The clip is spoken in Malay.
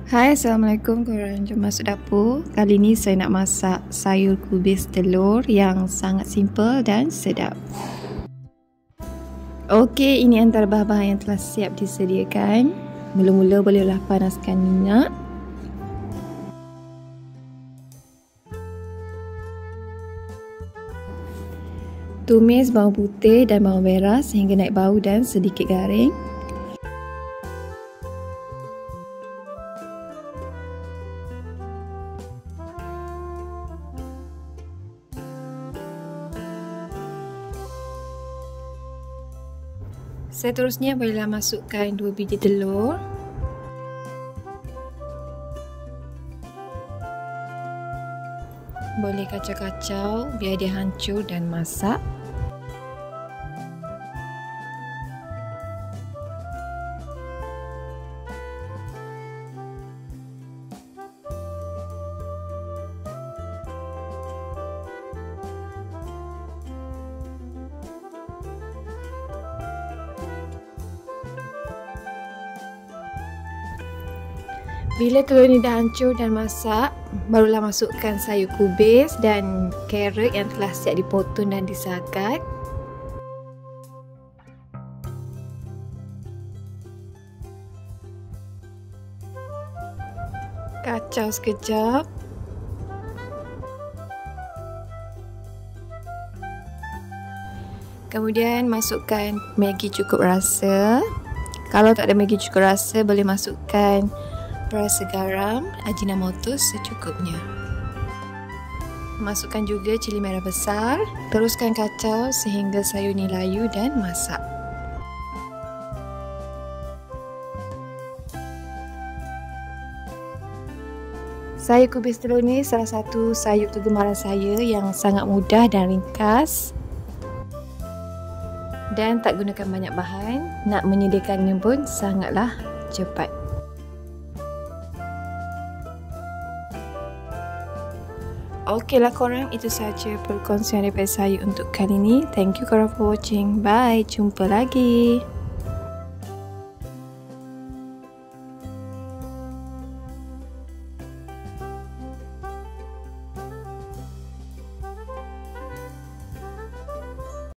Hai, Assalamualaikum korang. Jom masuk dapur. Kali ni saya nak masak sayur kubis telur yang sangat simple dan sedap. Okey, ini antara bahan-bahan yang telah siap disediakan. Mula-mula bolehlah panaskan minyak. Tumis bawang putih dan bawang merah sehingga naik bau dan sedikit garing. Seterusnya bolehlah masukkan 2 biji telur. Boleh kacau-kacau biar dia hancur dan masak. Bila telur ini dah hancur dan masak, barulah masukkan sayur kubis dan carrot yang telah siap dipotong dan disagat. Kacau sekejap. Kemudian masukkan Maggi cukup rasa. Kalau tak ada Maggi cukup rasa, boleh masukkan perasa garam, Ajinomoto secukupnya. Masukkan juga cili merah besar. Teruskan kacau sehingga sayur ni layu dan masak. Sayur kubis telur ni salah satu sayur kegemaran saya yang sangat mudah dan ringkas. Dan tak gunakan banyak bahan. Nak menyediakannya pun sangatlah cepat. Okeylah korang, itu sahaja perkongsian daripada saya untuk kali ini. Thank you korang for watching. Bye, jumpa lagi.